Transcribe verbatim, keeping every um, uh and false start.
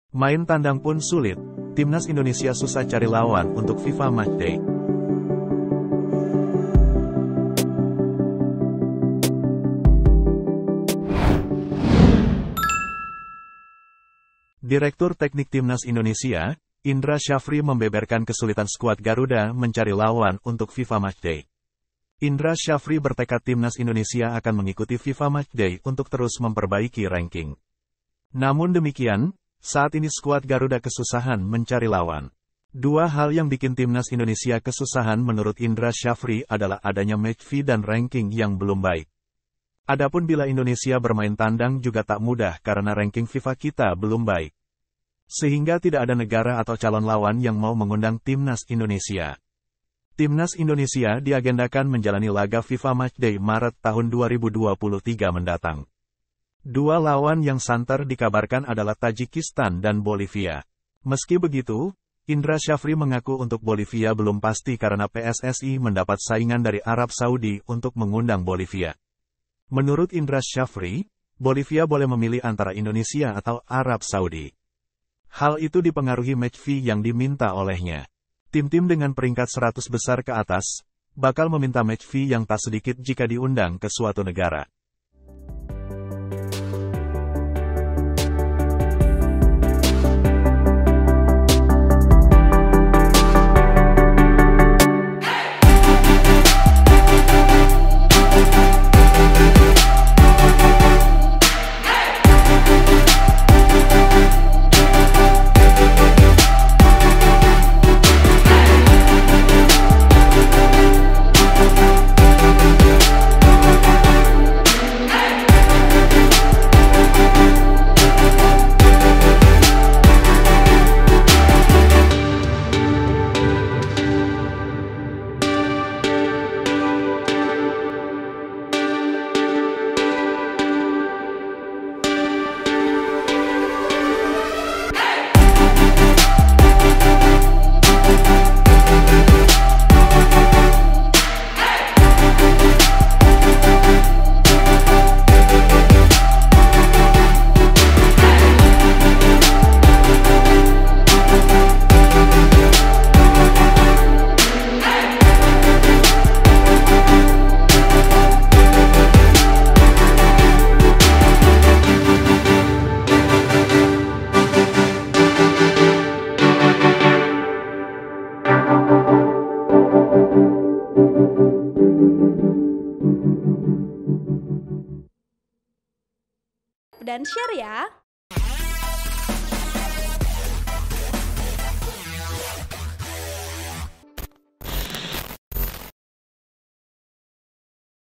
Main tandang pun sulit, timnas Indonesia susah cari lawan untuk FIFA Matchday. Direktur Teknik Timnas Indonesia, Indra Syafri membeberkan kesulitan skuad Garuda mencari lawan untuk FIFA Matchday. Indra Syafri bertekad timnas Indonesia akan mengikuti FIFA Matchday untuk terus memperbaiki ranking. Namun demikian, saat ini skuad Garuda kesusahan mencari lawan. Dua hal yang bikin timnas Indonesia kesusahan menurut Indra Syafri adalah adanya match fee dan ranking yang belum baik. Adapun bila Indonesia bermain tandang juga tak mudah karena ranking FIFA kita belum baik. Sehingga tidak ada negara atau calon lawan yang mau mengundang timnas Indonesia. Timnas Indonesia diagendakan menjalani laga FIFA Matchday Maret tahun dua ribu dua puluh tiga mendatang. Dua lawan yang santer dikabarkan adalah Tajikistan dan Bolivia. Meski begitu, Indra Syafri mengaku untuk Bolivia belum pasti karena P S S I mendapat saingan dari Arab Saudi untuk mengundang Bolivia. Menurut Indra Syafri, Bolivia boleh memilih antara Indonesia atau Arab Saudi. Hal itu dipengaruhi match fee yang diminta olehnya. Tim-tim dengan peringkat seratus besar ke atas, bakal meminta match fee yang tak sedikit jika diundang ke suatu negara. Dan share ya.